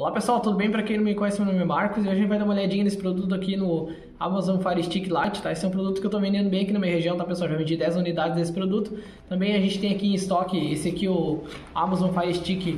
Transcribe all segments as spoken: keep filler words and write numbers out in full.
Olá pessoal, tudo bem? Para quem não me conhece, meu nome é Marcos e hoje a gente vai dar uma olhadinha nesse produto aqui no Amazon Fire Stick Lite, tá? Esse é um produto que eu tô vendendo bem aqui na minha região, tá pessoal? Já vendi dez unidades desse produto. Também a gente tem aqui em estoque esse aqui, o Amazon Fire Stick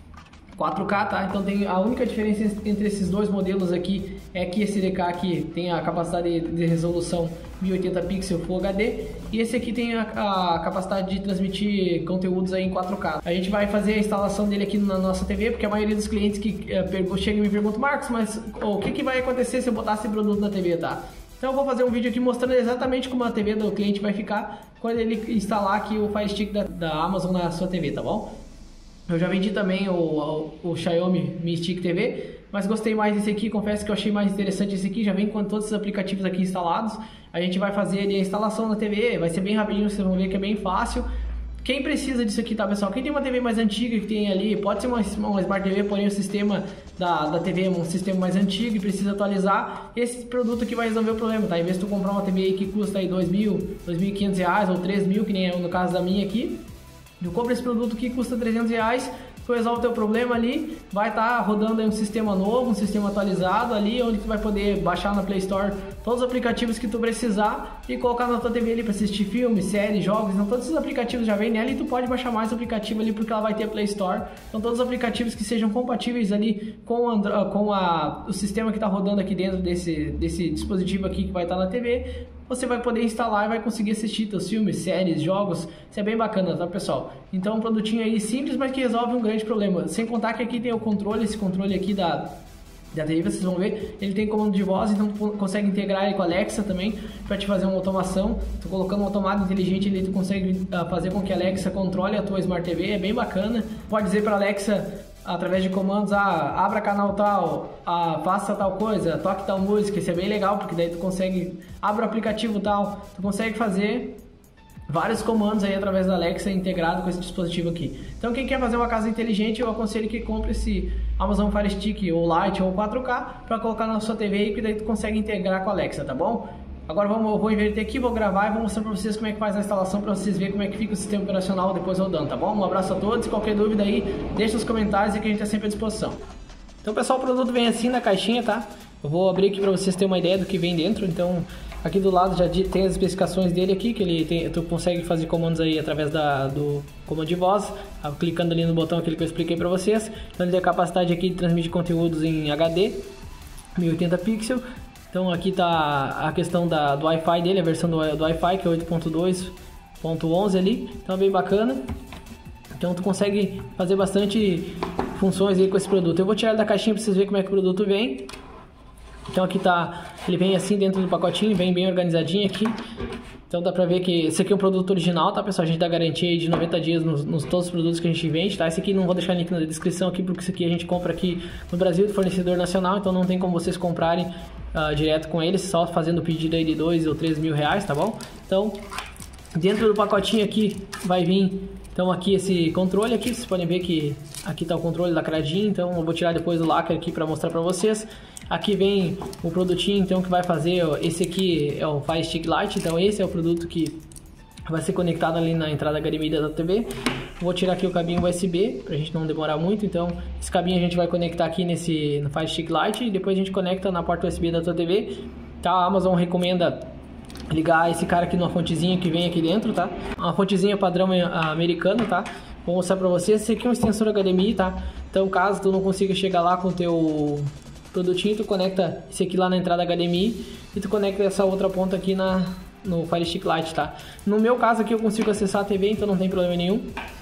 quatro K, tá? Então tem a única diferença entre esses dois modelos aqui é que esse D K aqui tem a capacidade de resolução mil e oitenta pixels Full H D e esse aqui tem a, a capacidade de transmitir conteúdos aí em quatro K. A gente vai fazer a instalação dele aqui na nossa T V, porque a maioria dos clientes que uh, chegam e me perguntam: Marcos, mas oh, o que, que vai acontecer se eu botar esse produto na T V, tá? Então eu vou fazer um vídeo aqui mostrando exatamente como a T V do cliente vai ficar quando ele instalar aqui o Fire Stick da, da Amazon na sua T V, tá bom? Eu já vendi também o, o, o Xiaomi Mi Stick T V, mas gostei mais desse aqui, confesso que eu achei mais interessante esse aqui, já vem com todos os aplicativos aqui instalados. A gente vai fazer a instalação na T V, vai ser bem rapidinho, vocês vão ver que é bem fácil. Quem precisa disso aqui, tá pessoal? Quem tem uma T V mais antiga que tem ali, pode ser uma, uma Smart T V, porém o sistema da, da T V é um sistema mais antigo e precisa atualizar, esse produto aqui vai resolver o problema, tá? Em vez de tu comprar uma T V aí que custa aí dois mil, dois mil e quinhentos reais ou três mil, que nem é no caso da minha aqui, eu compro esse produto que custa trezentos reais, tu resolve o teu problema ali, vai estar tá rodando aí um sistema novo, um sistema atualizado ali, onde tu vai poder baixar na Play Store todos os aplicativos que tu precisar e colocar na tua T V ali para assistir filmes, séries, jogos. Então todos os aplicativos já vem nela e tu pode baixar mais aplicativo ali porque ela vai ter a Play Store. Então todos os aplicativos que sejam compatíveis ali com, a, com a, o sistema que está rodando aqui dentro desse, desse dispositivo aqui que vai estar tá na T V, você vai poder instalar e vai conseguir assistir teus filmes, séries, jogos. Isso é bem bacana, tá pessoal? Então um produtinho aí simples, mas que resolve um grande problema. Sem contar que aqui tem o controle, esse controle aqui da, da T V, vocês vão ver, ele tem comando de voz, então tu consegue integrar ele com a Alexa também, para te fazer uma automação. Tu colocando uma tomada inteligente ali, tu consegue uh, fazer com que a Alexa controle a tua Smart T V, é bem bacana. Pode dizer para a Alexa, através de comandos: ah, abra canal tal, ah, faça tal coisa, toque tal música. Isso é bem legal, porque daí tu consegue, abre o aplicativo tal, tu consegue fazer vários comandos aí através da Alexa integrado com esse dispositivo aqui. Então quem quer fazer uma casa inteligente, eu aconselho que compre esse Amazon Fire Stick ou Lite ou quatro K para colocar na sua T V e que daí tu consegue integrar com a Alexa, tá bom? Agora vamos, eu vou inverter aqui, vou gravar e vou mostrar para vocês como é que faz a instalação, para vocês verem como é que fica o sistema operacional depois rodando, tá bom? Um abraço a todos, qualquer dúvida aí, deixa nos comentários e que a gente está sempre à disposição. Então pessoal, o produto vem assim na caixinha, tá? Eu vou abrir aqui para vocês terem uma ideia do que vem dentro. Então aqui do lado já tem as especificações dele aqui, que ele tem, tu consegue fazer comandos aí através da, do comando de voz, clicando ali no botão aquele que eu expliquei para vocês. Então ele tem a capacidade aqui de transmitir conteúdos em H D, mil e oitenta pixels. Então aqui tá a questão da, do Wi-Fi dele, a versão do, do Wi-Fi que é oito ponto dois ponto onze ali, então é bem bacana. Então tu consegue fazer bastante funções aí com esse produto. Eu vou tirar ele da caixinha para vocês verem como é que o produto vem. Então aqui tá, ele vem assim dentro do pacotinho, vem bem organizadinho aqui. Então dá pra ver que esse aqui é um produto original, tá pessoal? A gente dá garantia aí de noventa dias nos, nos todos os produtos que a gente vende, tá? Esse aqui não vou deixar link na descrição aqui, porque esse aqui a gente compra aqui no Brasil, do fornecedor nacional, então não tem como vocês comprarem uh, direto com eles, só fazendo o pedido aí de dois ou três mil reais, tá bom? Então, dentro do pacotinho aqui vai vir, então aqui esse controle aqui, vocês podem ver que aqui tá o controle lacradinho, então eu vou tirar depois o lacre aqui para mostrar para vocês. Aqui vem o produtinho então que vai fazer, esse aqui é o Fire Stick Lite, então esse é o produto que vai ser conectado ali na entrada H D M I da T V. Vou tirar aqui o cabinho U S B, pra gente não demorar muito, então esse cabinho a gente vai conectar aqui nesse no Fire Stick Lite e depois a gente conecta na porta U S B da tua T V. Tá, a Amazon recomenda ligar esse cara aqui numa fontezinha que vem aqui dentro, tá? Uma fontezinha padrão americano, tá? Vou mostrar pra vocês, esse aqui é um extensor H D M I, tá? Então caso tu não consiga chegar lá com o teu produtinho, tu conecta esse aqui lá na entrada H D M I e tu conecta essa outra ponta aqui na, no Fire Stick Lite, tá? No meu caso aqui eu consigo acessar a T V, então não tem problema nenhum.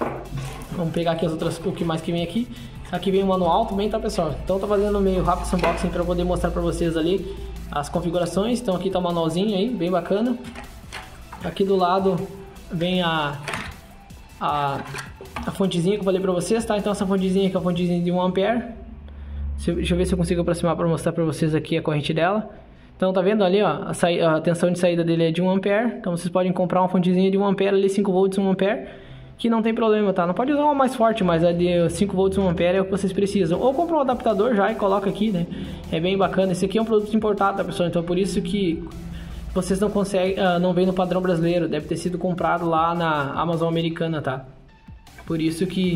Vamos pegar aqui as outras, o que mais que vem aqui. Aqui vem o manual também, tá pessoal? Então tô fazendo meio rápido esse unboxing para poder mostrar para vocês ali as configurações. Então aqui tá o manualzinho aí, bem bacana. Aqui do lado vem a, a, a fontezinha que eu falei para vocês, tá? Então essa fontezinha aqui é a fontezinha de um ampere. Deixa eu ver se eu consigo aproximar para mostrar para vocês aqui a corrente dela. Então tá vendo ali, ó, a, a tensão de saída dele é de um ampere. Então vocês podem comprar uma fontezinha de um ampere ali, cinco volts, um ampere, que não tem problema, tá? Não pode usar uma mais forte, mas a de cinco volts, um ampere é o que vocês precisam. Ou compra um adaptador já e coloca aqui, né? É bem bacana. Esse aqui é um produto importado, tá pessoal? Então por isso que vocês não conseguem, uh, não vem no padrão brasileiro. Deve ter sido comprado lá na Amazon americana, tá? Por isso que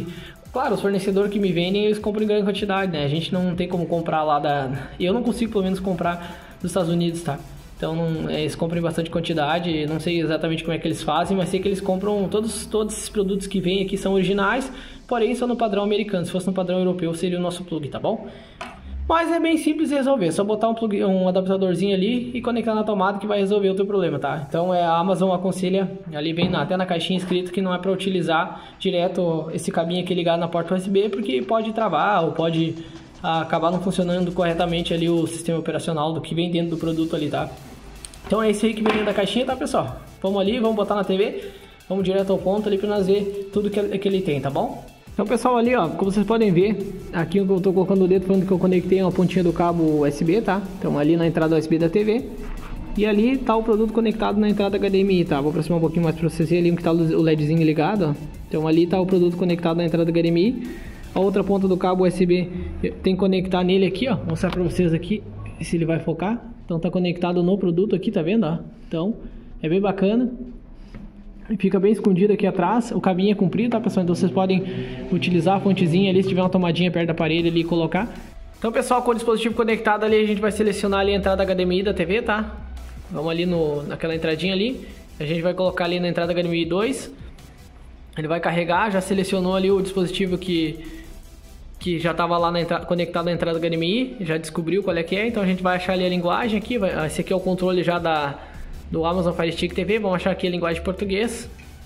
Claro, os fornecedores que me vendem, eles compram em grande quantidade, né? A gente não tem como comprar lá da... Eu não consigo, pelo menos, comprar dos Estados Unidos, tá? Então, não, eles compram em bastante quantidade, não sei exatamente como é que eles fazem, mas sei que eles compram todos, todos esses produtos que vêm aqui são originais, porém são no padrão americano. Se fosse no padrão europeu, seria o nosso plug, tá bom? Mas é bem simples de resolver, é só botar um, plug, um adaptadorzinho ali e conectar na tomada que vai resolver o teu problema, tá? Então, é, a Amazon aconselha, ali vem na, até na caixinha escrito que não é para utilizar direto esse cabinho aqui ligado na porta U S B, porque pode travar ou pode acabar não funcionando corretamente ali o sistema operacional do que vem dentro do produto ali, tá? Então é esse aí que vem dentro da caixinha, tá, pessoal? Vamos ali, vamos botar na T V, vamos direto ao ponto ali para nós ver tudo que, que ele tem, tá bom? Então, pessoal, ali, ó, como vocês podem ver, aqui eu tô colocando o dedo falando que eu conectei uma pontinha do cabo U S B, tá? Então, ali na entrada U S B da T V. E ali tá o produto conectado na entrada H D M I, tá? Vou aproximar um pouquinho mais para vocês verem ali que tá o LEDzinho ligado, ó. Então, ali tá o produto conectado na entrada H D M I. A outra ponta do cabo U S B tem que conectar nele aqui, ó. Vou mostrar para vocês aqui se ele vai focar. Então, tá conectado no produto aqui, tá vendo, ó? Então, é bem bacana. Fica bem escondido aqui atrás, o cabinho é comprido, tá, pessoal? Então vocês podem utilizar a fontezinha ali, se tiver uma tomadinha perto da parede ali e colocar. Então, pessoal, com o dispositivo conectado ali, a gente vai selecionar ali a entrada H D M I da T V, tá? Vamos ali no, naquela entradinha ali, a gente vai colocar ali na entrada H D M I dois. Ele vai carregar, já selecionou ali o dispositivo que, que já estava lá na entrada, conectado na entrada H D M I, já descobriu qual é que é, então a gente vai achar ali a linguagem aqui, vai, esse aqui é o controle já da... do Amazon Fire Stick T V, vamos achar aqui a linguagem português.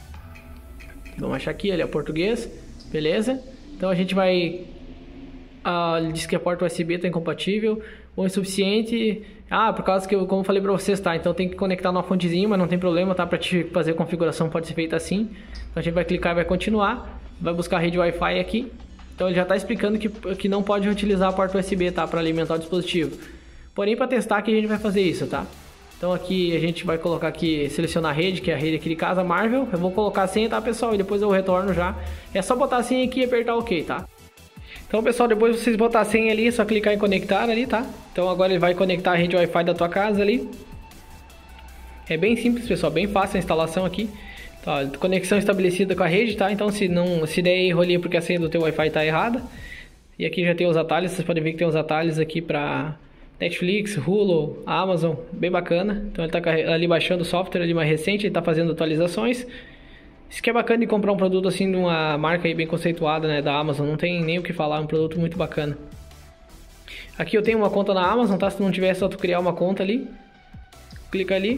Vamos achar aqui, ele é português, beleza? Então a gente vai... Ah, ele diz que a porta U S B está incompatível ou insuficiente. Ah, por causa que eu, como eu falei para vocês, tá? Então tem que conectar numa fontezinha, mas não tem problema, tá? Para te fazer a configuração pode ser feita assim. Então a gente vai clicar e vai continuar. Vai buscar a rede Wi-Fi aqui. Então ele já está explicando que, que não pode utilizar a porta U S B, tá? Para alimentar o dispositivo. Porém, para testar aqui a gente vai fazer isso, tá? Então aqui a gente vai colocar aqui, selecionar a rede, que é a rede aqui de casa, Marvel. Eu vou colocar a senha, tá, pessoal? E depois eu retorno já. É só botar a senha aqui e apertar OK, tá? Então, pessoal, depois vocês botar a senha ali, é só clicar em conectar ali, tá? Então agora ele vai conectar a rede Wi-Fi da tua casa ali. É bem simples, pessoal, bem fácil a instalação aqui. Tá, conexão estabelecida com a rede, tá? Então se não se der erro ali porque a senha do teu Wi-Fi tá errada. E aqui já tem os atalhos, vocês podem ver que tem os atalhos aqui para Netflix, Hulu, Amazon, bem bacana. Então ele está ali baixando o software ali mais recente, ele está fazendo atualizações. Isso que é bacana de comprar um produto assim de uma marca aí bem conceituada, né, da Amazon, não tem nem o que falar, é um produto muito bacana. Aqui eu tenho uma conta na Amazon, tá? Se não tiver, é só tu criar uma conta ali. Clica ali.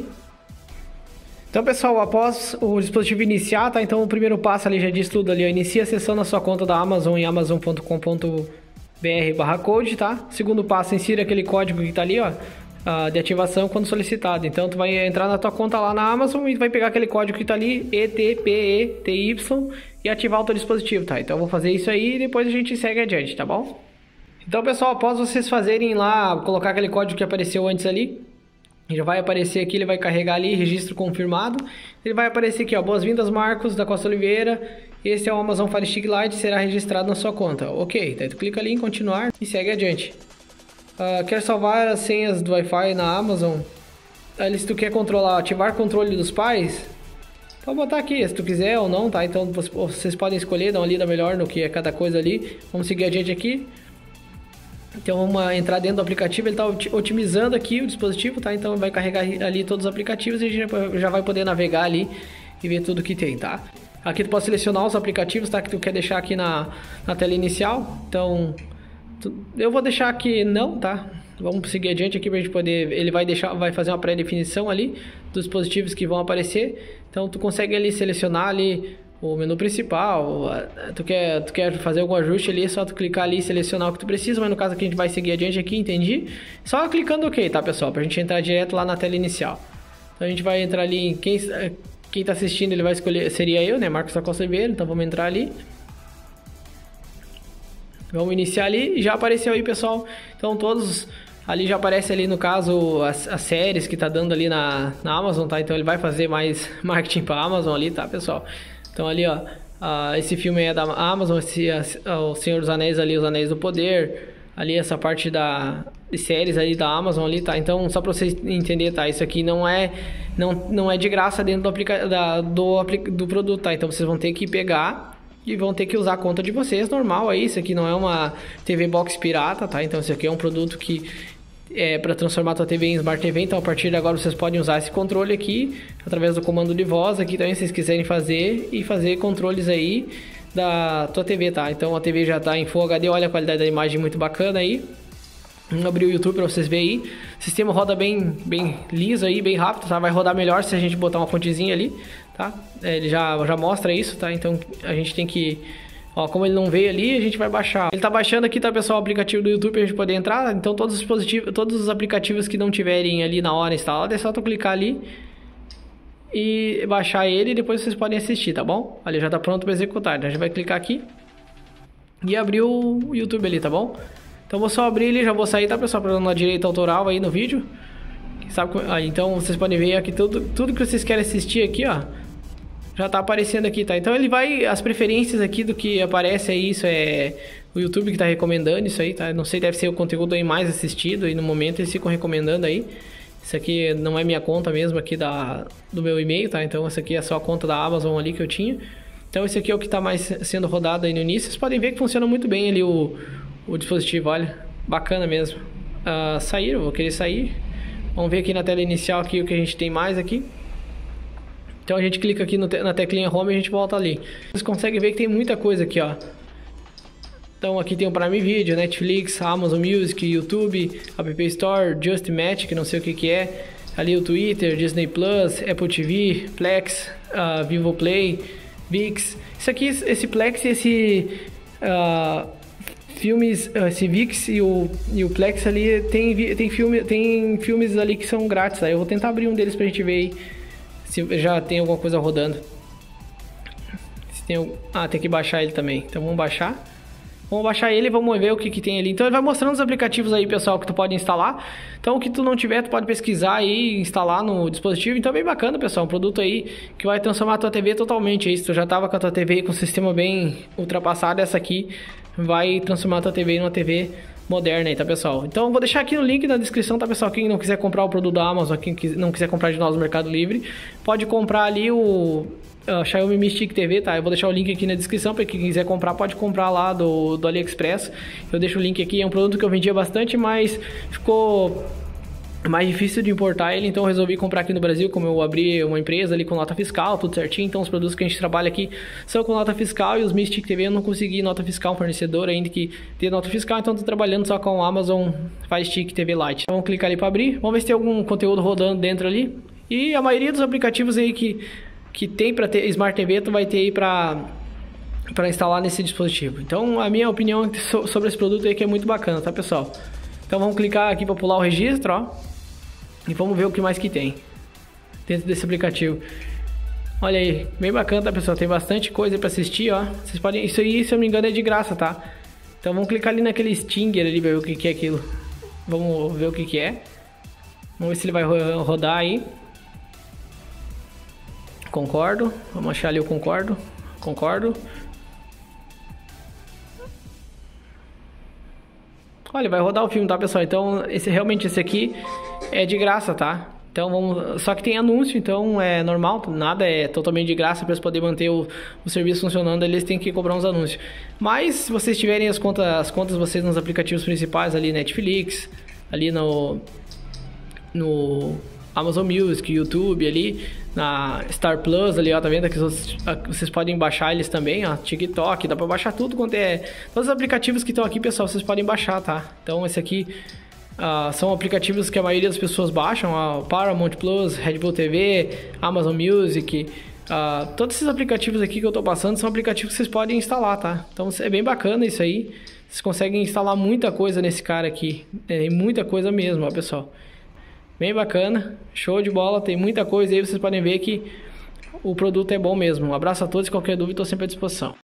Então, pessoal, após o dispositivo iniciar, tá? Então o primeiro passo ali já diz tudo ali, ó. Inicia a sessão na sua conta da Amazon em amazon ponto com ponto br barra code, tá? Segundo passo, insira aquele código que tá ali, ó, de ativação quando solicitado. Então tu vai entrar na tua conta lá na Amazon e vai pegar aquele código que tá ali, E T P E T Y, e ativar o teu dispositivo, tá? Então eu vou fazer isso aí e depois a gente segue adiante, tá bom? Então, pessoal, após vocês fazerem lá, colocar aquele código que apareceu antes ali, já vai aparecer aqui, ele vai carregar ali, registro confirmado. Ele vai aparecer aqui, ó, boas-vindas, Marcos da Costa Oliveira. Esse é o Amazon Fire Stick Lite, será registrado na sua conta. Ok, daí tu clica ali em continuar e segue adiante. Uh, quer salvar as senhas do Wi-Fi na Amazon? Ali, se tu quer controlar, ativar controle dos pais, pode botar aqui, se tu quiser ou não, tá? Então vocês podem escolher, dar uma lida melhor no que é cada coisa ali. Vamos seguir adiante aqui. Então vamos entrar dentro do aplicativo, ele está otimizando aqui o dispositivo, tá? Então vai carregar ali todos os aplicativos e a gente já vai poder navegar ali e ver tudo que tem, tá? Aqui tu pode selecionar os aplicativos, tá? Que tu quer deixar aqui na, na tela inicial. Então tu, eu vou deixar aqui não, tá? Vamos seguir adiante aqui pra gente poder, ele vai deixar, vai fazer uma pré-definição ali dos dispositivos que vão aparecer. Então tu consegue ali selecionar ali o menu principal, tu quer, tu quer fazer algum ajuste ali, é só tu clicar ali e selecionar o que tu precisa, mas no caso aqui a gente vai seguir adiante aqui, entendi? Só clicando OK, tá, pessoal? Pra gente entrar direto lá na tela inicial. Então a gente vai entrar ali, em quem, quem tá assistindo ele vai escolher, seria eu, né, Marcos da Costa Oliveira, então vamos entrar ali. Vamos iniciar ali, e já apareceu aí, pessoal, então todos... Ali já aparece ali, no caso, as, as séries que tá dando ali na, na Amazon, tá? Então ele vai fazer mais marketing pra Amazon ali, tá, pessoal? Então ali, ó, uh, esse filme é da Amazon, esse, uh, o Senhor dos Anéis ali, Os Anéis do Poder, ali essa parte da, de séries ali da Amazon ali, tá? Então, só pra vocês entenderem, tá? Isso aqui não é, não, não é de graça dentro do, aplica, da, do, do produto, tá? Então vocês vão ter que pegar e vão ter que usar a conta de vocês, normal aí, isso aqui não é uma T V Box pirata, tá? Então isso aqui é um produto que é para transformar a tua T V em Smart T V, então a partir de agora vocês podem usar esse controle aqui, através do comando de voz, aqui também se vocês quiserem fazer, e fazer controles aí da tua T V, tá? Então a T V já tá em Full H D, olha a qualidade da imagem muito bacana aí. Vamos abrir o YouTube para vocês verem aí. O sistema roda bem, bem liso aí, bem rápido, tá? Vai rodar melhor se a gente botar uma fontezinha ali, tá? Ele já, já mostra isso, tá? Então a gente tem que... Ó, como ele não veio ali, a gente vai baixar. Ele tá baixando aqui, tá, pessoal, o aplicativo do YouTube pra gente poder entrar. Então todos os dispositivos, todos os aplicativos que não tiverem ali na hora instalado, é só tu clicar ali e baixar ele e depois vocês podem assistir, tá bom? Ali já tá pronto para executar. Então a gente vai clicar aqui e abrir o YouTube ali, tá bom? Então vou só abrir ele, já vou sair, tá, pessoal, para dar uma direita autoral aí no vídeo. Sabe? Ah, então vocês podem ver aqui tudo, tudo que vocês querem assistir aqui, ó. Já tá aparecendo aqui, tá? Então ele vai, as preferências aqui do que aparece aí, isso é o YouTube que tá recomendando isso aí, tá? Não sei, deve ser o conteúdo aí mais assistido aí no momento, eles ficam recomendando aí. Isso aqui não é minha conta mesmo aqui da, do meu e-mail, tá? Então essa aqui é só a conta da Amazon ali que eu tinha. Então esse aqui é o que tá mais sendo rodado aí no início. Vocês podem ver que funciona muito bem ali o, o dispositivo, olha. Bacana mesmo. Uh, saíram, vou querer sair. Vamos ver aqui na tela inicial aqui o que a gente tem mais aqui. Então a gente clica aqui no te na teclinha Home e a gente volta ali. Vocês conseguem ver que tem muita coisa aqui, ó. Então aqui tem o Prime Video, Netflix, Amazon Music, YouTube, App Store, Just Match, que não sei o que que é. Ali o Twitter, Disney Plus, Apple T V, Plex, uh, Vivo Play, ViX. Isso aqui, esse Plex e esse uh, filmes, uh, esse ViX e o, e o Plex ali tem, tem, filme, tem filmes ali que são grátis. Tá? Eu vou tentar abrir um deles pra gente ver aí se já tem alguma coisa rodando. Se tem, ah, tem que baixar ele também. Então vamos baixar. Vamos baixar ele e vamos ver o que, que tem ali. Então ele vai mostrando os aplicativos aí, pessoal, que tu pode instalar. Então o que tu não tiver, tu pode pesquisar aí e instalar no dispositivo. Então é bem bacana, pessoal. Um produto aí que vai transformar a tua T V totalmente. Aí, se tu já tava com a tua T V com o sistema bem ultrapassado, essa aqui vai transformar a tua T V em uma T V moderna aí, tá, pessoal? Então vou deixar aqui no link na descrição, tá, pessoal? Quem não quiser comprar o produto da Amazon, quem não quiser comprar de nós no Mercado Livre, pode comprar ali o uh, Xiaomi Mi Stick T V, tá? Eu vou deixar o link aqui na descrição para quem quiser comprar, pode comprar lá do, do AliExpress. Eu deixo o link aqui, é um produto que eu vendia bastante, mas ficou mais difícil de importar ele, então eu resolvi comprar aqui no Brasil, como eu abri uma empresa ali com nota fiscal, tudo certinho. Então os produtos que a gente trabalha aqui são com nota fiscal, e os Mi Stick T V eu não consegui nota fiscal, um fornecedor ainda que tem nota fiscal, então estou trabalhando só com o Amazon Fire Stick T V Lite. Então, vamos clicar ali para abrir, vamos ver se tem algum conteúdo rodando dentro ali. E a maioria dos aplicativos aí que, que tem para ter Smart T V, tu vai ter aí para para instalar nesse dispositivo. Então a minha opinião sobre esse produto aí que é muito bacana, tá, pessoal? Então vamos clicar aqui para pular o registro, ó. E vamos ver o que mais que tem dentro desse aplicativo. Olha aí, bem bacana, tá, pessoal? Tem bastante coisa para assistir, ó. Vocês podem, isso aí, se eu não me engano, é de graça, tá? Então vamos clicar ali naquele Stinger ali para ver o que que é aquilo. Vamos ver o que que é. Vamos ver se ele vai rodar aí. Concordo. Vamos achar ali o concordo. Concordo. Olha, vai rodar o filme, tá, pessoal? Então, esse realmente esse aqui é de graça, tá? Então, vamos... Só que tem anúncio, então é normal, nada é totalmente de graça. Para eles poderem manter o, o serviço funcionando, eles têm que cobrar uns anúncios. Mas, se vocês tiverem as contas, as contas de vocês nos aplicativos principais, ali Netflix, ali no... no Amazon Music, YouTube ali, na Star Plus ali, ó, tá vendo? Aqui vocês podem baixar eles também, ó, TikTok, dá pra baixar tudo quanto é... Todos os aplicativos que estão aqui, pessoal, vocês podem baixar, tá? Então esse aqui uh, são aplicativos que a maioria das pessoas baixam, ó, Paramount Plus, Red Bull T V, Amazon Music, uh, todos esses aplicativos aqui que eu tô passando são aplicativos que vocês podem instalar, tá? Então é bem bacana isso aí, vocês conseguem instalar muita coisa nesse cara aqui, é muita coisa mesmo, ó, pessoal. Bem bacana, show de bola, tem muita coisa aí, vocês podem ver que o produto é bom mesmo. Um abraço a todos, qualquer dúvida estou sempre à disposição.